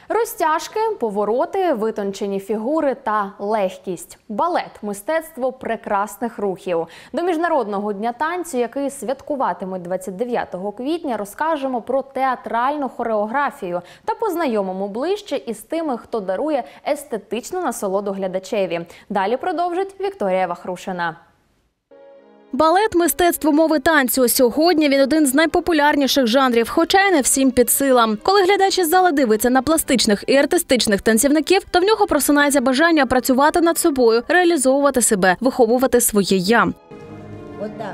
Розтяжки, повороти, витончені фігури та легкість. Балет – мистецтво прекрасних рухів. До Міжнародного дня танцю, який святкуватимуть 29 квітня, розкажемо про театральну хореографію та познайомимо ближче із тими, хто дарує естетичну насолоду глядачеві. Далі продовжить Вікторія Вахрушина. Балет – мистецтво мови танцю. Сьогодні він один з найпопулярніших жанрів, хоча й не всім під силам. Коли глядач із зали дивиться на пластичних і артистичних танцівників, то в нього просинається бажання працювати над собою, реалізовувати себе, виховувати своє «я». Отак.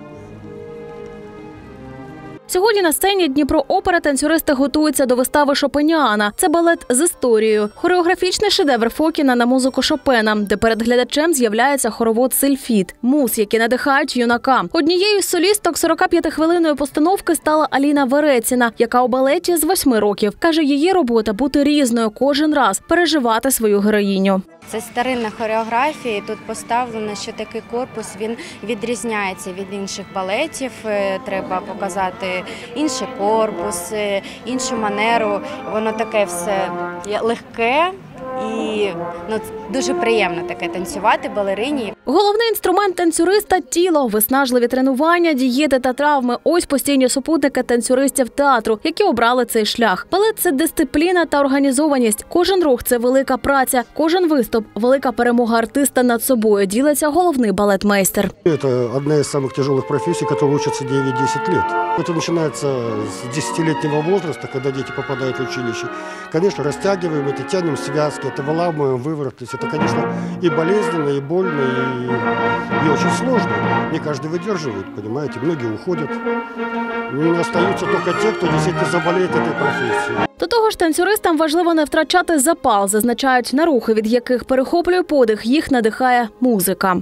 Сьогодні на сцені Дніпро-опера танцюристи готуються до вистави Шопеніана. Це балет з історією. Хореографічний шедевр Фокіна на музику Шопена, де перед глядачем з'являється хоровод «Сильфід» – муз, які надихають юнака. Однією з солісток 45-хвилинної постановки стала Аліна Вереціна, яка у балеті з 8 років. Каже, її робота – бути різною кожен раз, переживати свою героїню. Це старинна хореографія, і тут поставлено, що такий корпус, він відрізняється від інших балетів. Треба показати інший корпус, іншу манеру. Воно таке все легке і дуже приємно таке танцювати балерині. Головний інструмент танцюриста – тіло. Виснажливі тренування, дієти та травми – ось постійні супутники танцюристів театру, які обрали цей шлях. Балет – це дисципліна та організованість. Кожен рух – це велика праця, кожен виступ – велика перемога артиста над собою, ділиться головний балетмейстер. Це одна із самых тяжелых професій, яка учиться 9-10 лет. Это начинается с 10-летнего возраста, когда дети попадают в училище. Конечно, растягиваем это, тянем связки, это выламываем выворот. То есть это, конечно, и болезненно, и больно, и очень сложно. Не каждый выдерживает, понимаете, многие уходят. Остаются только те, кто действительно заболеет этой профессией. До того ж, танцюристам важливо не втрачати запал, зазначають, на рухи, від яких перехоплює подих, їх надихає музика.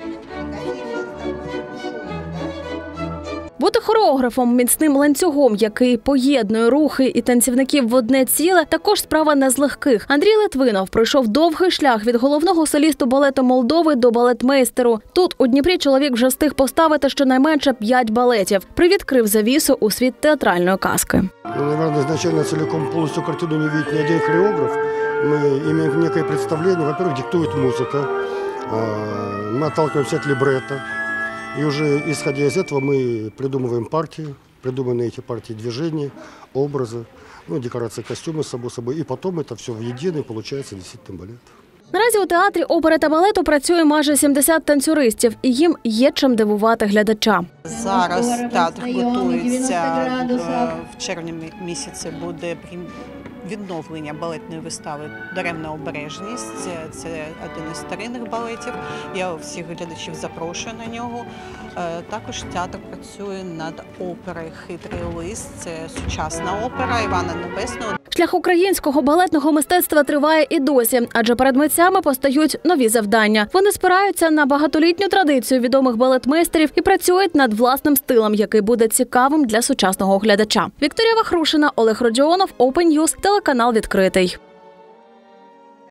Бути хореографом – міцним ланцюгом, який поєднує рухи і танцівників в одне ціле, також справа не з легких. Андрій Литвинов пройшов довгий шлях від головного солісту балету Молдови до балетмейстеру. Тут, у Дніпрі, чоловік вже встиг поставити щонайменше 5 балетів. Привідкрив завісу у світ театральної казки. Наверное, изначально целиком полностью картину не видит ни один хореограф. Мы имеем некое представление. Во-первых, диктует музыка. Мы отталкиваемся от либретто. И уже исходя из этого мы придумываем партии, придумываем на эти партии движения, образы, декорации, костюмы, само собой. И потом это все в единый получается действительно балет. Наразі у театрі опери та балету працює майже 70 танцюристів, і їм є чим дивувати глядача. Зараз театр готується, в червні місяці буде відновлення балетної вистави «Даремна обережність». Це один із старинних балетів. Я всіх глядачів запрошую на нього. Також театр працює над оперою «Хитрий лис». Це сучасна опера Івана Небесного. Шлях українського балетного мистецтва триває і досі, адже перед митцями постають нові завдання. Вони спираються на багатолітню традицію відомих балетмейстерів і працюють над власним стилем, який буде цікавим для сучасного глядача. Вікторія Вахрушина, Олег Родіонов, Open News, телеканал «Відкритий».